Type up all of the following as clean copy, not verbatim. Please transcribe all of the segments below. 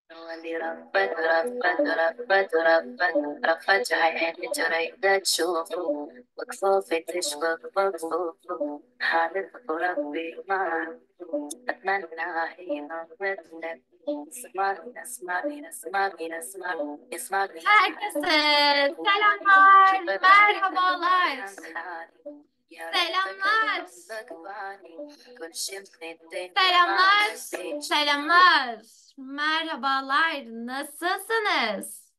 رفت رفت رفت رفت رفت عيني جريدة تشوفه وكفوفي تشبك بكفوفه حالف ربي ما أتمنى هي مثلك اسمعني اسمعني اسمعني اسمعني اسمعني Herkese selamlar, merhabalar. Selamlar, selamlar, selamlar. Merhabalar, nasılsınız?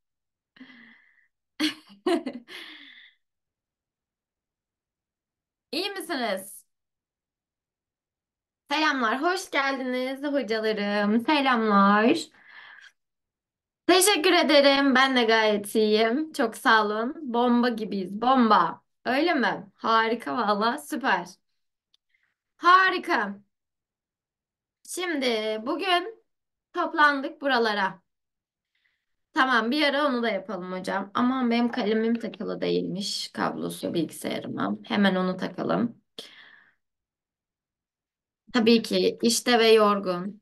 İyi misiniz? Selamlar, hoş geldiniz hocalarım. Selamlar. Teşekkür ederim. Ben de gayet iyiyim. Çok sağ olun. Bomba gibiyiz. Bomba. Öyle mi? Harika valla. Süper. Harika. Şimdi bugün toplandık buralara. Tamam, bir ara onu da yapalım hocam. Aman benim kalemim takılı değilmiş. Kablosu bilgisayarıma. Hemen onu takalım. Tabii ki işte ve yorgun.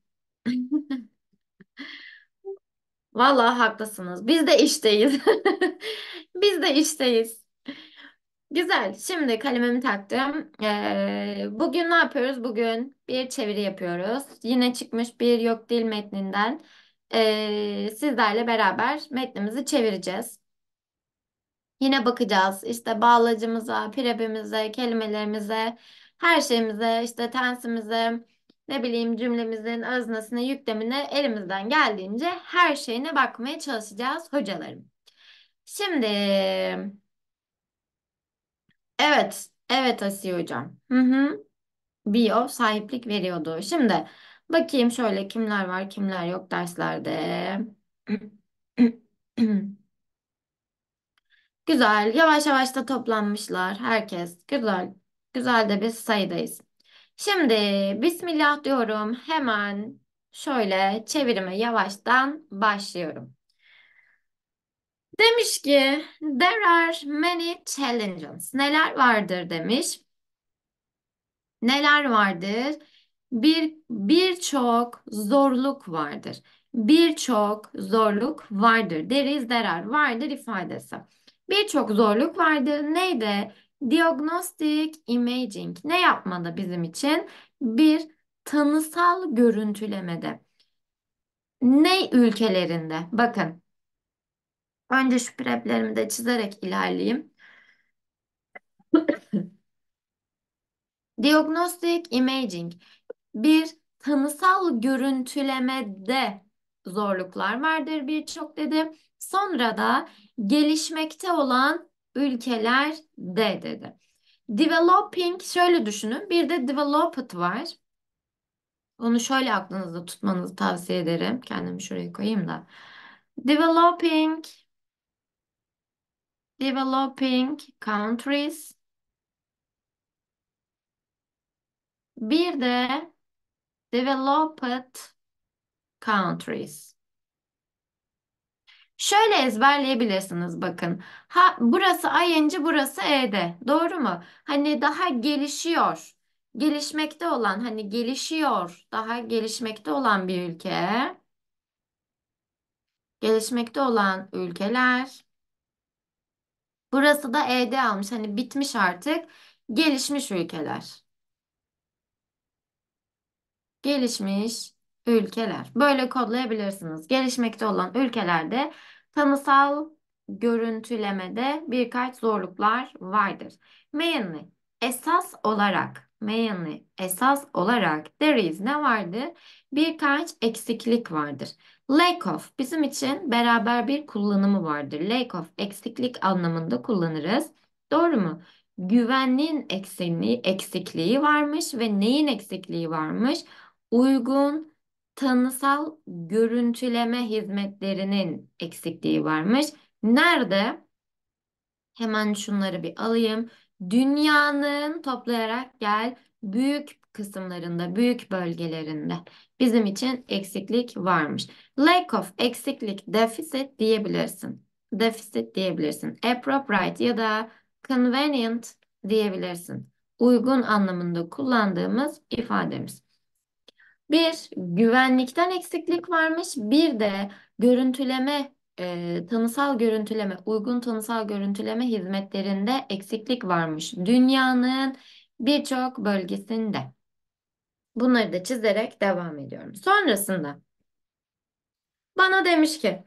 Vallahi haklısınız. Biz de işteyiz. Biz de işteyiz. Güzel. Şimdi kalemimi taktım. Bugün ne yapıyoruz? Bugün bir çeviri yapıyoruz. Yine çıkmış bir yok dil metninden sizlerle beraber metnimizi çevireceğiz. Yine bakacağız işte bağlacımıza, pirebimize, kelimelerimize, her şeyimize, işte tensimize, ne bileyim cümlemizin öznesine, yüklemine elimizden geldiğince her şeyine bakmaya çalışacağız hocalarım. Şimdi evet, evet Asiye hocam. Hı hı. Bio sahiplik veriyordu. Şimdi bakayım şöyle kimler var, kimler yok derslerde. Güzel. Yavaş yavaş da toplanmışlar. Herkes. Güzel. Güzel de bir sayıdayız. Şimdi Bismillah diyorum. Hemen şöyle çevirime yavaştan başlıyorum. Demiş ki there are many challenges. Neler vardır demiş. Neler vardır? Birçok zorluk vardır. Birçok zorluk vardır. There are vardır ifadesi. Birçok zorluk vardır. Neydi? Diagnostic imaging. Ne yapmada bizim için? Bir tanısal görüntülemede. Ne ülkelerinde? Bakın. Önce şu preplerimi de çizerek ilerleyeyim. Diagnostic imaging. Bir tanısal görüntülemede zorluklar vardır birçok dedi. Sonra da gelişmekte olan ülkelerde dedi. Developing şöyle düşünün. Bir de developed var. Onu şöyle aklınızda tutmanızı tavsiye ederim. Kendimi şuraya koyayım da. Developing, developing countries. Bir de developed countries. Şöyle ezberleyebilirsiniz bakın. Ha burası ing burası ed. Doğru mu? Hani daha gelişiyor. Gelişmekte olan hani gelişiyor. Daha gelişmekte olan bir ülke. Gelişmekte olan ülkeler. Burası da ed almış. Hani bitmiş artık. Gelişmiş ülkeler. Gelişmiş ülkeler. Böyle kodlayabilirsiniz. Gelişmekte olan ülkelerde tanısal görüntülemede birkaç zorluklar vardır. Mainly, esas olarak there is ne vardır? Birkaç eksiklik vardır. Lack of bizim için beraber bir kullanımı vardır. Lack of eksiklik anlamında kullanırız. Doğru mu? Güvenliğin eksikliği varmış ve neyin eksikliği varmış? Uygun tanısal görüntüleme hizmetlerinin eksikliği varmış. Nerede? Hemen şunları bir alayım. Dünyanın toplayarak gel büyük kısımlarında, büyük bölgelerinde bizim için eksiklik varmış. Lack of eksiklik, deficit diyebilirsin. Deficit diyebilirsin. Appropriate ya da convenient diyebilirsin. Uygun anlamında kullandığımız ifademiz. Bir güvenlikten eksiklik varmış, bir de görüntüleme, tanısal görüntüleme, uygun tanısal görüntüleme hizmetlerinde eksiklik varmış. Dünyanın birçok bölgesinde. Bunları da çizerek devam ediyorum. Sonrasında bana demiş ki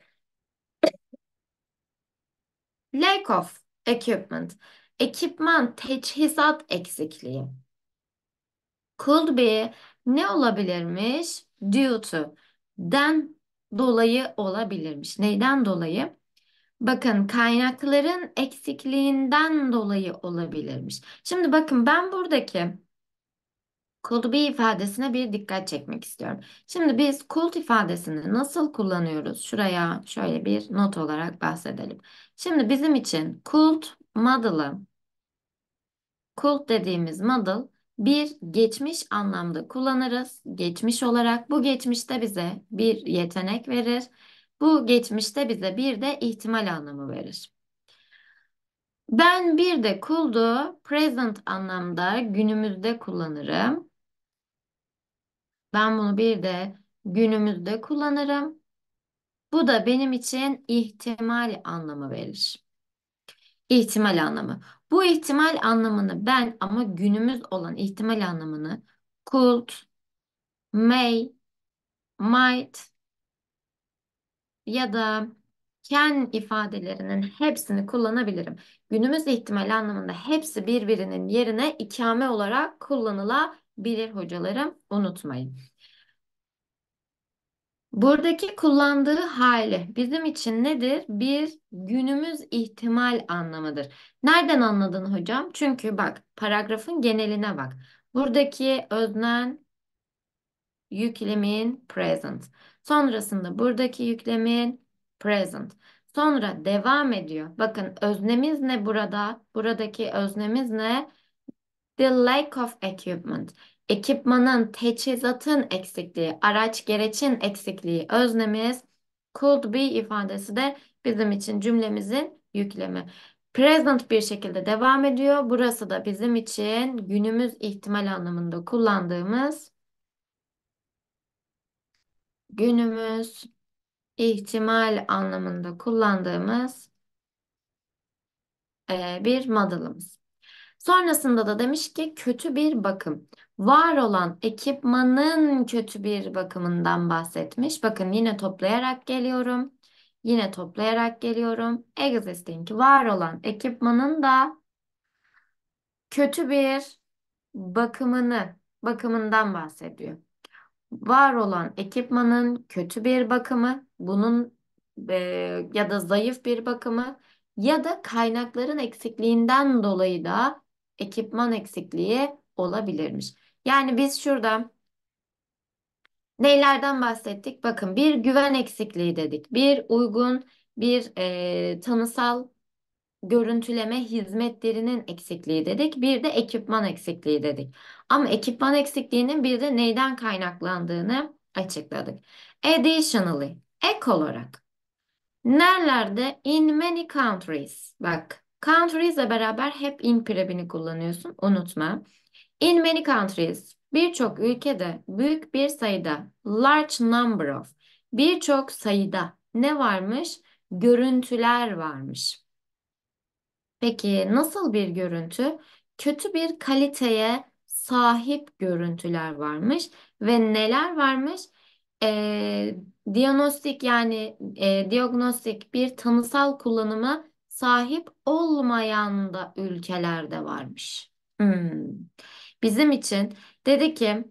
lack of equipment, ekipman, teçhizat eksikliği. Could be ne olabilirmiş? Due to. Den dolayı olabilirmiş. Neyden dolayı? Bakın kaynakların eksikliğinden dolayı olabilirmiş. Şimdi bakın ben buradaki could be ifadesine bir dikkat çekmek istiyorum. Şimdi biz could ifadesini nasıl kullanıyoruz? Şuraya şöyle bir not olarak bahsedelim. Şimdi bizim için could model'ı Could dediğimiz model bir geçmiş anlamda kullanırız. Geçmiş olarak bu geçmişte bize bir yetenek verir. Bu geçmişte bize bir de ihtimal anlamı verir. Ben bir de could'u present anlamda günümüzde kullanırım. Ben bunu bir de günümüzde kullanırım. Bu da benim için ihtimal anlamı verir. İhtimal anlamı. Bu ihtimal anlamını ben ama günümüz olan ihtimal anlamını could, may, might ya da can ifadelerinin hepsini kullanabilirim. Günümüz ihtimali anlamında hepsi birbirinin yerine ikame olarak kullanılabilir hocalarım. Unutmayın. Buradaki kullandığı hali bizim için nedir? Bir günümüz ihtimal anlamıdır. Nereden anladın hocam? Çünkü bak paragrafın geneline bak. Buradaki öznen yüklemin present. Sonrasında buradaki yüklemin present. Sonra devam ediyor. Bakın öznemiz ne burada? Buradaki öznemiz ne? The lack of equipment. Ekipmanın, teçhizatın eksikliği, araç gereçin eksikliği öznemiz. Could be ifadesi de bizim için cümlemizin yüklemi. Present bir şekilde devam ediyor. Burası da bizim için günümüz ihtimal anlamında kullandığımız günümüz ihtimal anlamında kullandığımız bir model'ımız. Sonrasında da demiş ki kötü bir bakım. Var olan ekipmanın kötü bir bakımından bahsetmiş. Bakın yine toplayarak geliyorum. Yine toplayarak geliyorum. Existing var olan ekipmanın da kötü bir bakımından bahsediyor. Var olan ekipmanın kötü bir bakımı, bunun e, ya da zayıf bir bakımı ya da kaynakların eksikliğinden dolayı da ekipman eksikliği olabilirmiş. Yani biz şurada neylerden bahsettik? Bakın bir güven eksikliği dedik. Bir uygun bir tanısal görüntüleme hizmetlerinin eksikliği dedik. Bir de ekipman eksikliği dedik. Ama ekipman eksikliğinin bir de neyden kaynaklandığını açıkladık. Additionally, ek olarak nerelerde? In many countries. Bak, countries ile beraber hep in pirebini kullanıyorsun. Unutma. In many countries, birçok ülkede büyük bir sayıda large number of, birçok sayıda ne varmış? Görüntüler varmış. Peki nasıl bir görüntü? Kötü bir kaliteye sahip görüntüler varmış ve neler varmış? Ee, Diagnostik yani diagnostik bir tanısal kullanıma sahip olmayan da ülkelerde varmış. Hmm. Bizim için dedi ki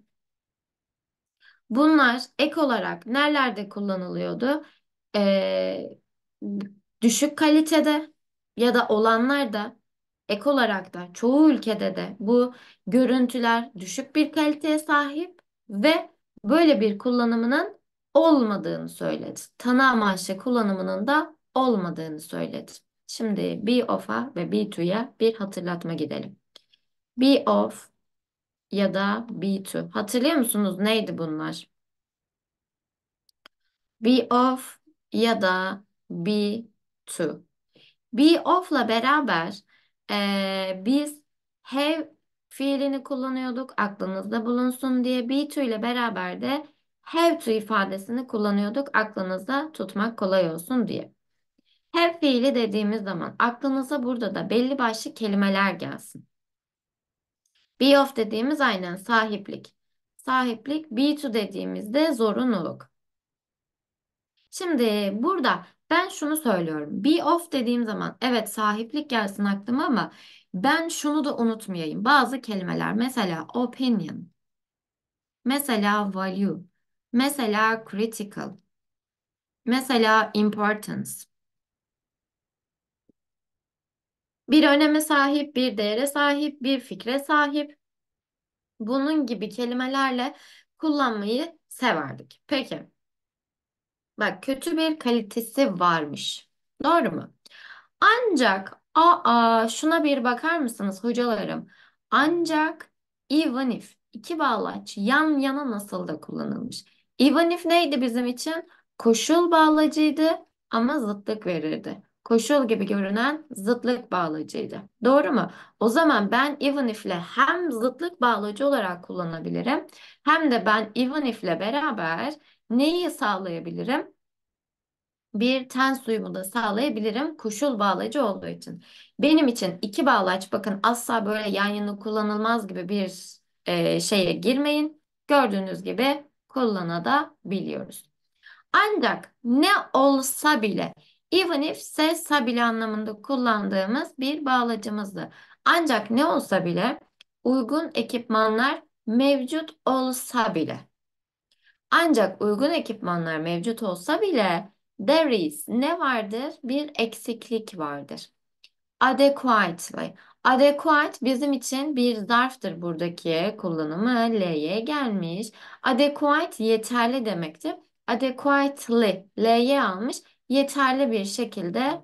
bunlar ek olarak nerelerde kullanılıyordu? Ee, Düşük kalitede ya da olanlar da ek olarak da çoğu ülkede de bu görüntüler düşük bir kaliteye sahip ve böyle bir kullanımının olmadığını söyledi. Tanı amaçlı kullanımının da olmadığını söyledi. Şimdi be of'a ve be to'ya bir hatırlatma gidelim. Be of ya da be to. Hatırlıyor musunuz neydi bunlar? Be of ya da be to. Be of'la beraber biz have fiilini kullanıyorduk. Aklınızda bulunsun diye be to ile beraber de have to ifadesini kullanıyorduk. Aklınızda tutmak kolay olsun diye. Have fiili dediğimiz zaman aklınıza burada da belli başlı kelimeler gelsin. Be of dediğimiz aynen sahiplik. Sahiplik, be to dediğimizde zorunluluk. Şimdi burada ben şunu söylüyorum. Be of dediğim zaman evet sahiplik gelsin aklıma ama ben şunu da unutmayayım. Bazı kelimeler mesela opinion, mesela value, mesela critical, mesela importance. Bir öneme sahip, bir değere sahip, bir fikre sahip. Bunun gibi kelimelerle kullanmayı severdik. Peki, bak kötü bir kalitesi varmış. Doğru mu? Ancak şuna bir bakar mısınız hocalarım? Ancak even if iki bağlaç yan yana nasıl da kullanılmış. Even if neydi bizim için? Koşul bağlacıydı ama zıtlık verirdi. Koşul gibi görünen zıtlık bağlacıydı. Doğru mu? O zaman ben even if ile hem zıtlık bağlacı olarak kullanabilirim hem de ben even if ile beraber neyi sağlayabilirim? Bir tens uyumu da sağlayabilirim koşul bağlacı olduğu için. Benim için iki bağlaç bakın asla böyle yan yana kullanılmaz gibi bir şeye girmeyin. Gördüğünüz gibi kullanabiliyoruz. Ancak ne olsa bile even if ise bile anlamında kullandığımız bir bağlacımızdı. Ancak ne olsa bile uygun ekipmanlar mevcut olsa bile. Ancak uygun ekipmanlar mevcut olsa bile there is ne vardır? Bir eksiklik vardır. Adequately. Adequate bizim için bir zarftır buradaki kullanımı L'ye gelmiş. Adequate yeterli demektir. Adequately L'ye almış. Yeterli bir şekilde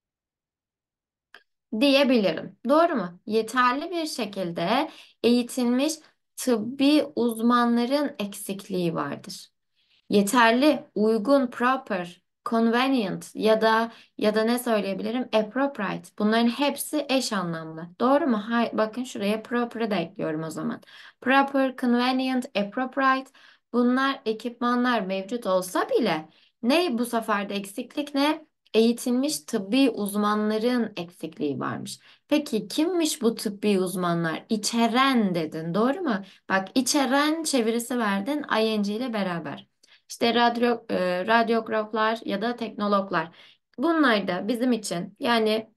diyebilirim. Doğru mu? Yeterli bir şekilde eğitilmiş tıbbi uzmanların eksikliği vardır. Yeterli, uygun, proper, convenient ya da ne söyleyebilirim? Appropriate. Bunların hepsi eş anlamlı. Doğru mu? Bakın şuraya proper'ı da ekliyorum o zaman. Proper, convenient, appropriate. Bunlar ekipmanlar mevcut olsa bile ne bu sefer de eksiklik ne? Eğitilmiş tıbbi uzmanların eksikliği varmış. Peki kimmiş bu tıbbi uzmanlar? İçeren dedin, doğru mu? Bak içeren çevirisi verdin ing ile beraber. İşte radyograflar ya da teknologlar. Bunlar da bizim için yani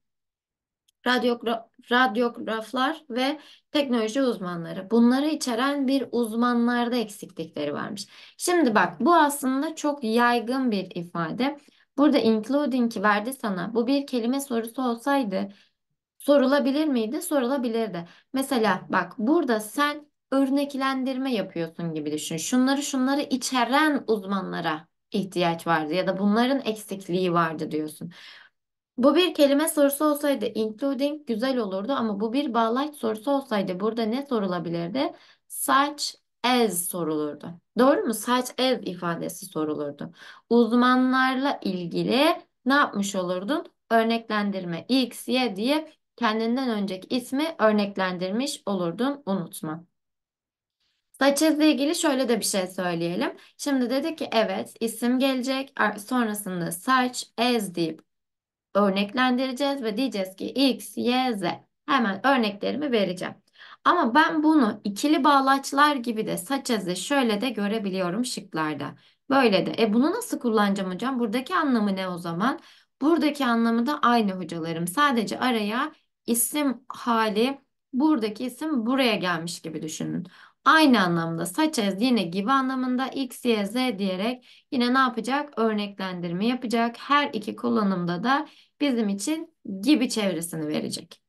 radyograflar ve teknoloji uzmanları. Bunları içeren bir uzmanlarda eksiklikleri varmış. Şimdi bak bu aslında çok yaygın bir ifade. Burada including'i verdi sana. Bu bir kelime sorusu olsaydı sorulabilir miydi? Sorulabilirdi. Mesela bak burada sen örneklendirme yapıyorsun gibi düşün. Şunları içeren uzmanlara ihtiyaç vardı ya da bunların eksikliği vardı diyorsun. Bu bir kelime sorusu olsaydı including güzel olurdu ama bu bir bağlaç sorusu olsaydı burada ne sorulabilirdi? Such as sorulurdu. Doğru mu? Such as ifadesi sorulurdu. Uzmanlarla ilgili ne yapmış olurdun? Örneklendirme X, Y diye kendinden önceki ismi örneklendirmiş olurdun. Unutma. Such as ile ilgili şöyle de bir şey söyleyelim. Şimdi dedi ki evet isim gelecek. Sonrasında such as deyip örneklendireceğiz ve diyeceğiz ki X, Y, Z. Hemen örneklerimi vereceğim. Ama ben bunu ikili bağlaçlar gibi de saç ezi şöyle de görebiliyorum şıklarda. Böyle de. Bunu nasıl kullanacağım hocam? Buradaki anlamı ne o zaman? Buradaki anlamı da aynı hocalarım. Sadece araya isim hali buradaki isim buraya gelmiş gibi düşünün. Aynı anlamda saç ez yine gibi anlamında X, Y, Z diyerek yine ne yapacak? Örneklendirme yapacak. Her iki kullanımda da bizim için gibi çevresini verecek.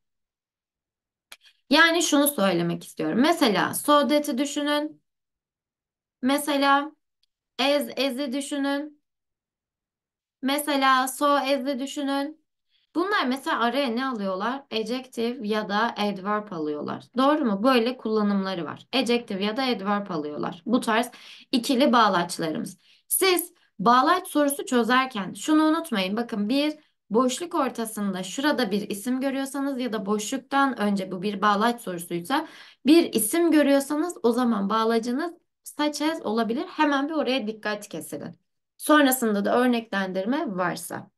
Yani şunu söylemek istiyorum. Mesela so that'i düşünün. Mesela as'i düşünün. Mesela so as'i düşünün. Bunlar mesela araya ne alıyorlar? Adjective ya da adverb alıyorlar. Doğru mu? Böyle kullanımları var. Adjective ya da adverb alıyorlar. Bu tarz ikili bağlaçlarımız. Siz bağlaç sorusu çözerken şunu unutmayın. Bakın bir boşluk ortasında şurada bir isim görüyorsanız ya da boşluktan önce bu bir bağlaç sorusuysa bir isim görüyorsanız o zaman bağlacınız such as olabilir. Hemen bir oraya dikkat kesilin. Sonrasında da örneklendirme varsa.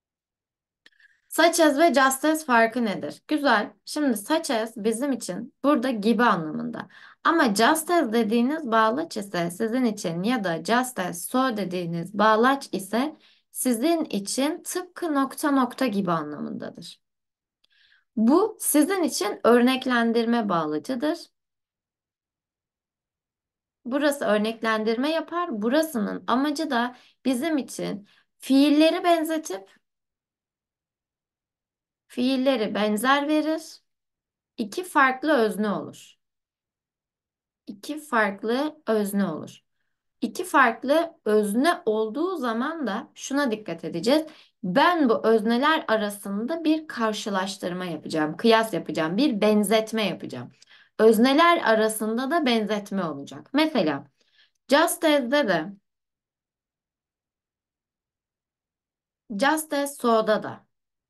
Such as ve just as farkı nedir? Güzel. Şimdi such as bizim için burada gibi anlamında. Ama just as dediğiniz bağlaç ise sizin için ya da just as so dediğiniz bağlaç ise sizin için tıpkı nokta nokta gibi anlamındadır. Bu sizin için örneklendirme bağlacıdır. Burası örneklendirme yapar. Burasının amacı da bizim için fiilleri benzetip fiilleri benzer verir. İki farklı özne olur. İki farklı özne olur. İki farklı özne olduğu zaman da şuna dikkat edeceğiz. Ben bu özneler arasında bir karşılaştırma yapacağım, kıyas yapacağım, bir benzetme yapacağım. Özneler arasında da benzetme olacak. Mesela just as'de de, just as so'da da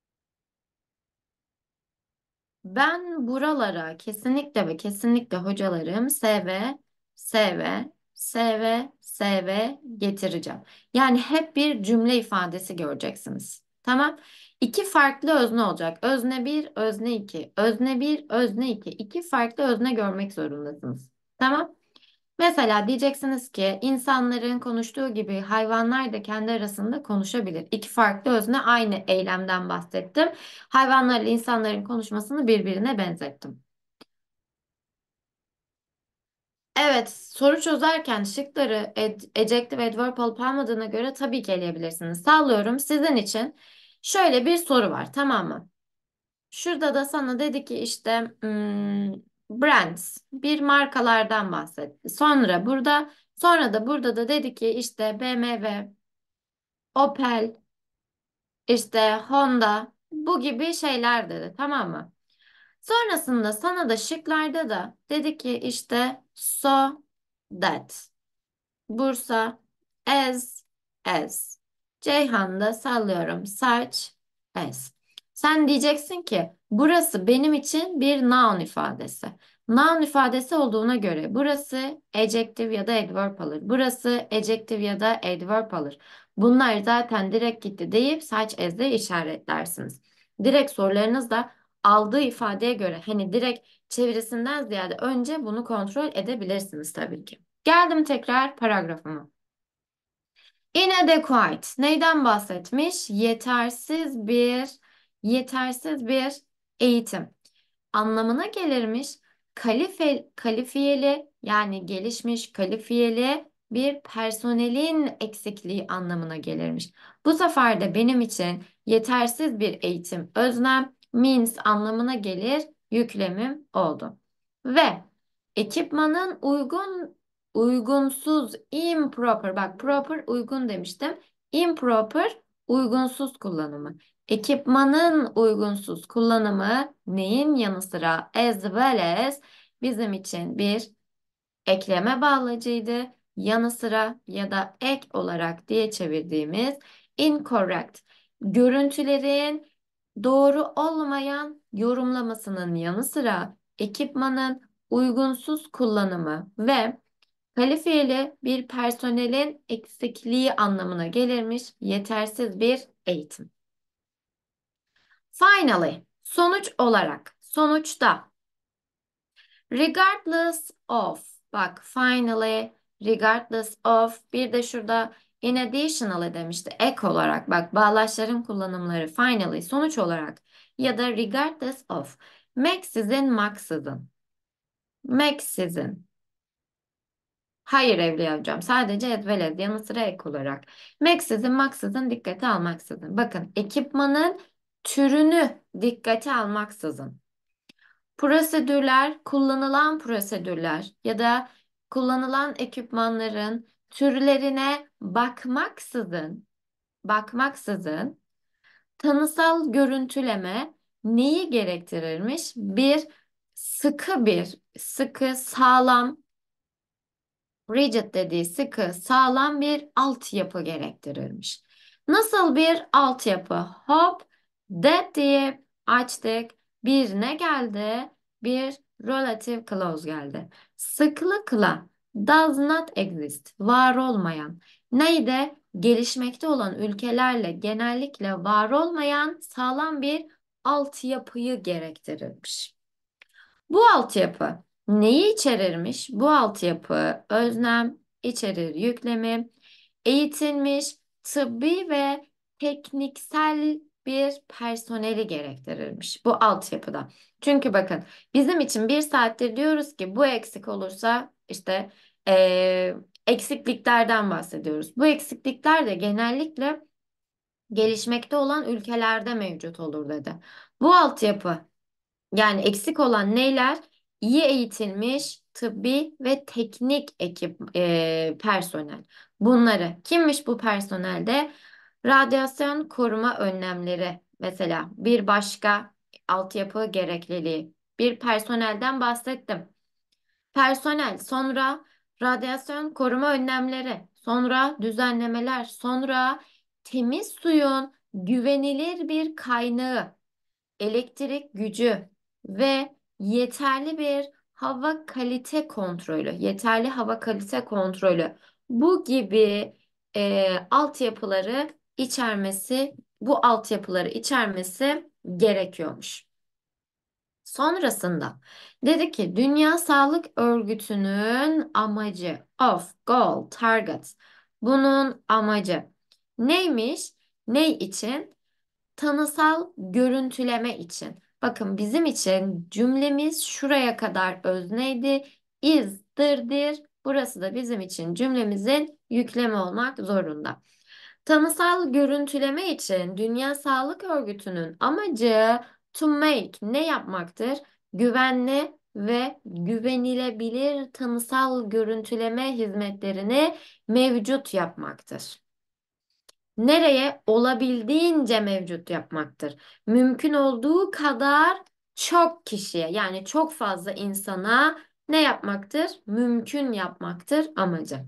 ben buralara kesinlikle ve kesinlikle hocalarım seve, seve, seve, seve getireceğim. Yani hep bir cümle ifadesi göreceksiniz. Tamam? İki farklı özne olacak. Özne bir, özne iki. Özne bir, özne iki. İki farklı özne görmek zorundasınız. Tamam? Mesela diyeceksiniz ki insanların konuştuğu gibi hayvanlar da kendi arasında konuşabilir. İki farklı özne aynı eylemden bahsettim. Hayvanlarla insanların konuşmasını birbirine benzettim. Evet, soru çözerken şıkları adjective, adverb olup olmadığına göre tabii ki eleyebilirsiniz. Sallıyorum sizin için şöyle bir soru var, tamam mı? Şurada da sana dedi ki işte brands bir markalardan bahsetti. Sonra da burada da dedi ki işte BMW, Opel, işte Honda bu gibi şeyler dedi, tamam mı? Sonrasında sana da şıklarda da dedi ki işte so that. Bursa as. Ceyhan'da sallıyorum such as. Sen diyeceksin ki burası benim için bir noun ifadesi. Noun ifadesi olduğuna göre burası adjective ya da adverb alır. Burası adjective ya da adverb alır. Bunlar zaten direkt gitti deyip such as'le işaretlersiniz. Direkt sorularınızda aldığı ifadeye göre hani direkt çevirisinden ziyade önce bunu kontrol edebilirsiniz tabii ki. Geldim tekrar paragrafıma. Inadequate neyden bahsetmiş? Yetersiz bir eğitim anlamına gelirmiş. Kalifiyeli yani gelişmiş kalifiyeli bir personelin eksikliği anlamına gelirmiş. Bu sefer de benim için yetersiz bir eğitim öznem means anlamına gelir yüklemim oldu. Ve ekipmanın uygunsuz improper bak proper uygun demiştim. Improper uygunsuz kullanımı. Ekipmanın uygunsuz kullanımı neyin yanı sıra as well as bizim için bir ekleme bağlacıydı. Yanı sıra ya da ek olarak diye çevirdiğimiz incorrect. Görüntülerin doğru olmayan yorumlamasının yanı sıra ekipmanın uygunsuz kullanımı ve kalifiyeli bir personelin eksikliği anlamına gelirmiş yetersiz bir eğitim. Finally, sonuç olarak, sonuçta, regardless of, bak finally, regardless of, bir de şurada in additionally demişti, ek olarak, bak bağlaçların kullanımları finally, sonuç olarak ya da regardless of, maksızın. Hayır Evliya hocam, sadece as well as yanı sıra ek olarak. Maksızın dikkate almaksızın. Bakın ekipmanın türünü dikkate almaksızın. Kullanılan prosedürler ya da kullanılan ekipmanların türlerine bakmaksızın tanısal görüntüleme neyi gerektirirmiş? Sıkı, sağlam, rigid dediği sıkı, sağlam bir altyapı gerektirirmiş. Nasıl bir altyapı? Hop, That deyip açtık. Bir ne geldi? Bir relative clause geldi. Sıklıkla does not exist, var olmayan. Neydi? Gelişmekte olan ülkelerle genellikle var olmayan sağlam bir altyapıyı gerektirirmiş. Bu altyapı neyi içerirmiş? Bu altyapı öznem, içerir yüklemi, eğitilmiş, tıbbi ve tekniksel bir personeli gerektirirmiş bu altyapıda. Çünkü bakın bizim için bir saattir diyoruz ki bu eksik olursa işte eksikliklerden bahsediyoruz. Bu eksiklikler de genellikle gelişmekte olan ülkelerde mevcut olur dedi. Bu altyapı yani eksik olan neyler? İyi eğitilmiş tıbbi ve teknik ekip personel. Bunları kimmiş bu personelde? Radyasyon koruma önlemleri mesela bir başka altyapı gerekliliği. Bir personelden bahsettim. Personel, sonra radyasyon koruma önlemleri, sonra düzenlemeler, sonra temiz suyun güvenilir bir kaynağı, elektrik gücü ve yeterli bir hava kalite kontrolü, yeterli hava kalite kontrolü bu gibi altyapıları içermesi, bu altyapıları içermesi gerekiyormuş. Sonrasında dedi ki Dünya Sağlık Örgütü'nün amacı goal, target. Bunun amacı neymiş? Ne için? Tanısal görüntüleme için. Bakın bizim için cümlemiz şuraya kadar özneydi. Is, Burası da bizim için cümlemizin yüklemi olmak zorunda. Tanısal görüntüleme için Dünya Sağlık Örgütü'nün amacı to make ne yapmaktır? Güvenli ve güvenilebilir tanısal görüntüleme hizmetlerini mevcut yapmaktır. Nereye? Olabildiğince mevcut yapmaktır. Mümkün olduğu kadar çok kişiye yani çok fazla insana ne yapmaktır? Mümkün yapmaktır amacı.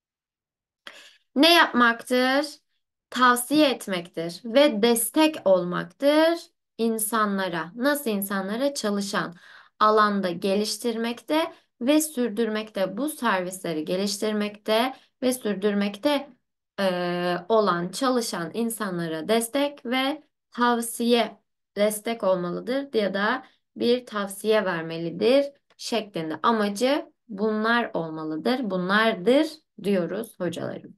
Ne yapmaktır? Tavsiye etmektir ve destek olmaktır insanlara. Nasıl insanlara? Çalışan alanda geliştirmekte ve sürdürmekte bu servisleri geliştirmekte ve sürdürmekte olan çalışan insanlara destek ve tavsiye destek olmalıdır ya da bir tavsiye vermelidir şeklinde. Amacı bunlar olmalıdır, bunlardır diyoruz hocalarım.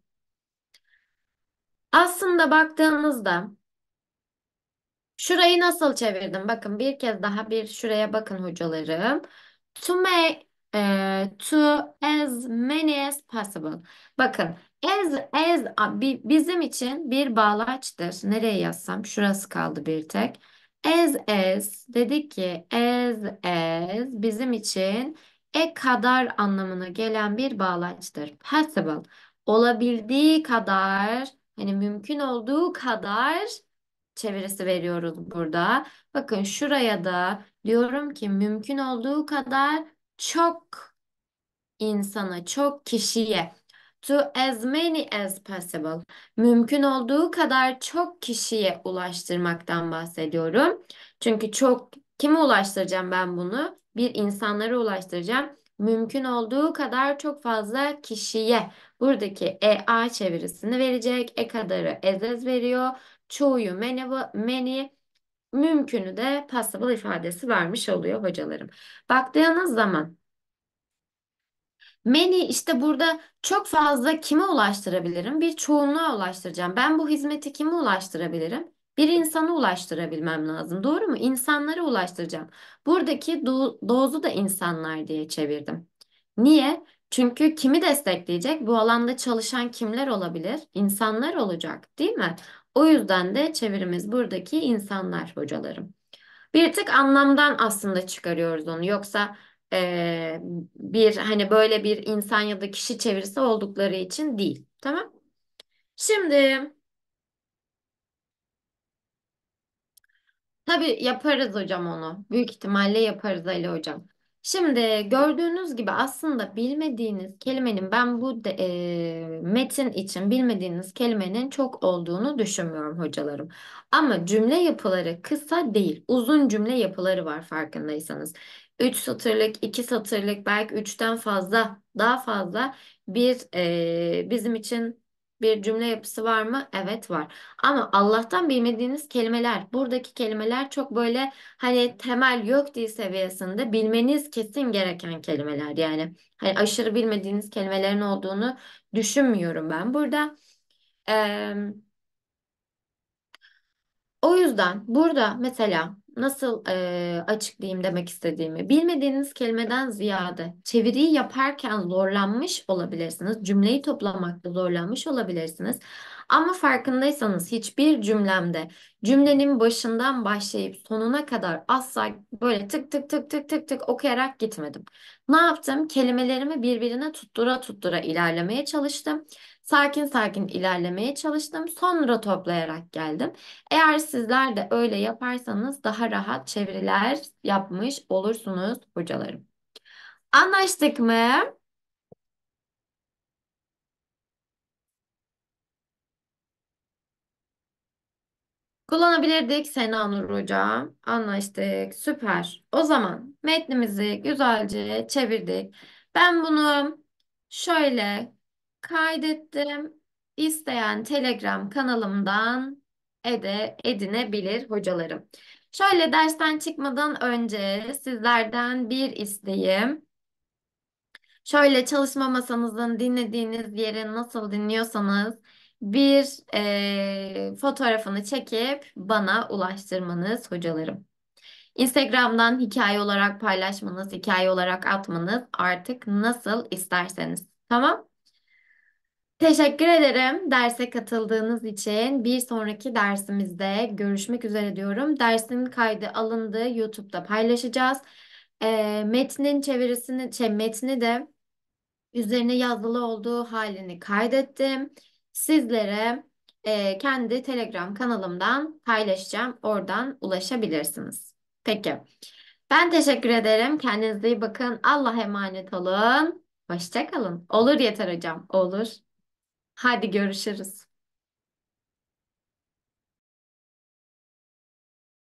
Aslında baktığımızda şurayı nasıl çevirdim? Bakın bir kez daha bir şuraya bakın hocalarım. To make to as many as possible. Bakın bizim için bir bağlaçtır. Nereye yazsam? Şurası kaldı bir tek. As dedik ki as bizim için kadar anlamına gelen bir bağlaçtır. Possible olabildiği kadar hani mümkün olduğu kadar çevirisi veriyoruz burada. Bakın şuraya da diyorum ki mümkün olduğu kadar çok insana, çok kişiye. To as many as possible. Mümkün olduğu kadar çok kişiye ulaştırmaktan bahsediyorum. Çünkü çok kime ulaştıracağım ben bunu? Bir insanlara ulaştıracağım. Mümkün olduğu kadar çok fazla kişiye. Buradaki a çevirisini verecek. Kadarı as veriyor. Çoğuyu many, mümkünü de possible ifadesi vermiş oluyor hocalarım. Baktığınız zaman Many işte burada çok fazla kime ulaştırabilirim? Bir çoğunluğa ulaştıracağım. Ben bu hizmeti kime ulaştırabilirim? Bir insana ulaştırabilmem lazım. Doğru mu? İnsanlara ulaştıracağım. Buradaki dozu da insanlar diye çevirdim. Niye? Çünkü kimi destekleyecek? Bu alanda çalışan kimler olabilir? İnsanlar olacak, değil mi? O yüzden de çevirimiz buradaki insanlar hocalarım. Bir tık anlamdan aslında çıkarıyoruz onu. Yoksa bir hani böyle bir insan ya da kişi çevirisi oldukları için değil. Tamam? Şimdi tabii yaparız hocam onu. Büyük ihtimalle yaparız Ali hocam. Şimdi gördüğünüz gibi aslında bilmediğiniz kelimenin ben metin için bilmediğiniz kelimenin çok olduğunu düşünmüyorum hocalarım. Ama cümle yapıları kısa değil, uzun cümle yapıları var farkındaysanız. 3 satırlık, 2 satırlık, belki üçten fazla, daha fazla bizim için bir cümle yapısı var mı? Evet var. Ama Allah'tan bilmediğiniz kelimeler, buradaki kelimeler çok böyle hani temel yok dil seviyesinde bilmeniz kesin gereken kelimeler. Yani hani aşırı bilmediğiniz kelimelerin olduğunu düşünmüyorum ben burada. O yüzden burada mesela nasıl açıklayayım demek istediğimi bilmediğiniz kelimeden ziyade çeviriyi yaparken zorlanmış olabilirsiniz. Cümleyi toplamakta zorlanmış olabilirsiniz. Ama farkındaysanız hiçbir cümlemde cümlenin başından başlayıp sonuna kadar asla böyle tık tık tık tık tık tık okuyarak gitmedim. Ne yaptım? Kelimelerimi birbirine tuttura tuttura ilerlemeye çalıştım. Sakin sakin ilerlemeye çalıştım. Sonra toplayarak geldim. Eğer sizler de öyle yaparsanız daha rahat çeviriler yapmış olursunuz hocalarım. Anlaştık mı? Kullanabilirdik Sena Nur Hocam. Anlaştık. Süper. O zaman metnimizi güzelce çevirdik. Ben bunu şöyle kaydettim. İsteyen Telegram kanalımdan edinebilir hocalarım. Şöyle dersten çıkmadan önce sizlerden bir isteğim. Şöyle çalışma masanızın dinlediğiniz yeri nasıl dinliyorsanız bir fotoğrafını çekip bana ulaştırmanız hocalarım. Instagram'dan hikaye olarak paylaşmanız, hikaye olarak atmanız artık nasıl isterseniz. Tamam? Teşekkür ederim derse katıldığınız için. Bir sonraki dersimizde görüşmek üzere diyorum. Dersin kaydı alındı, YouTube'da paylaşacağız. Metnin çevirisini, metni de üzerine yazılı olduğu halini kaydettim. Sizlere kendi Telegram kanalımdan paylaşacağım. Oradan ulaşabilirsiniz. Peki. Ben teşekkür ederim. Kendinize iyi bakın. Allah'a emanet olun. Hoşça kalın. Olur yeter hocam. Olur. Hadi görüşürüz.